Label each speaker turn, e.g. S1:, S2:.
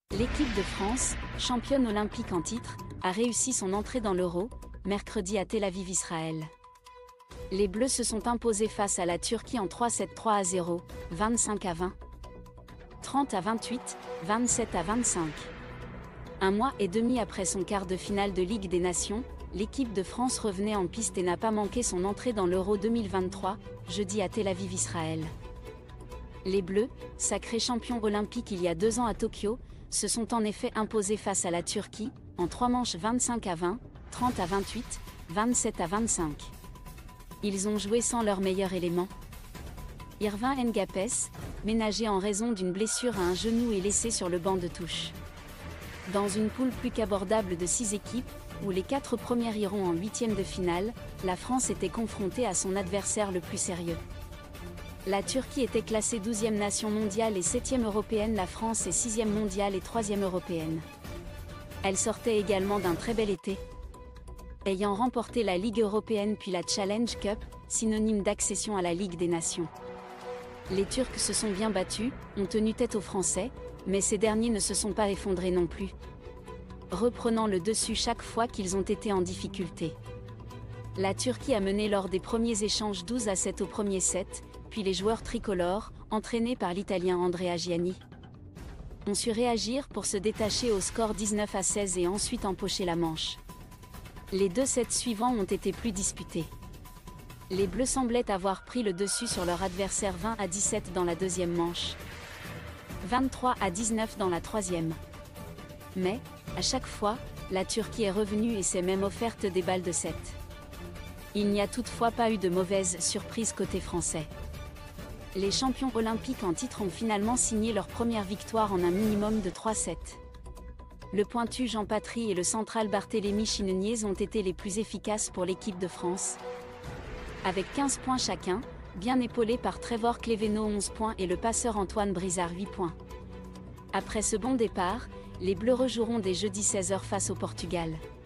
S1: L'équipe de France, championne olympique en titre, a réussi son entrée dans l'Euro, mercredi à Tel Aviv, Israël. Les Bleus se sont imposés face à la Turquie en 3-7, 3-0, 25-20, 30-28, 27-25. Un mois et demi après son quart de finale de Ligue des Nations, l'équipe de France revenait en piste et n'a pas manqué son entrée dans l'Euro 2023, jeudi à Tel Aviv, Israël. Les Bleus, sacrés champions olympiques il y a 2 ans à Tokyo, se sont en effet imposés face à la Turquie, en 3 manches 25-20, 30-28, 27-25. Ils ont joué sans leur meilleur élément. Irving Ngapes, ménagé en raison d'une blessure à un genou et laissé sur le banc de touche. Dans une poule plus qu'abordable de 6 équipes, où les 4 premières iront en 8e de finale, la France était confrontée à son adversaire le plus sérieux. La Turquie était classée 12e nation mondiale et 7e européenne, la France est 6e mondiale et 3e européenne. Elle sortait également d'un très bel été, ayant remporté la Ligue européenne puis la Challenge Cup, synonyme d'accession à la Ligue des Nations. Les Turcs se sont bien battus, ont tenu tête aux Français, mais ces derniers ne se sont pas effondrés non plus, reprenant le dessus chaque fois qu'ils ont été en difficulté. La Turquie a mené lors des premiers échanges 12-7 au premier set, puis les joueurs tricolores, entraînés par l'Italien Andrea Gianni, ont su réagir pour se détacher au score 19-16 et ensuite empocher la manche. Les 2 sets suivants ont été plus disputés. Les Bleus semblaient avoir pris le dessus sur leur adversaire 20-17 dans la deuxième manche, 23-19 dans la troisième. Mais, à chaque fois, la Turquie est revenue et s'est même offerte des balles de 7. Il n'y a toutefois pas eu de mauvaise surprise côté français. Les champions olympiques en titre ont finalement signé leur première victoire en un minimum de 3 sets. Le pointu Jean Patry et le central Barthélémy Chineniez ont été les plus efficaces pour l'équipe de France, avec 15 points chacun, bien épaulés par Trevor Clévenot 11 points et le passeur Antoine Brizard 8 points. Après ce bon départ, les Bleus rejoueront dès jeudi 16h face au Portugal.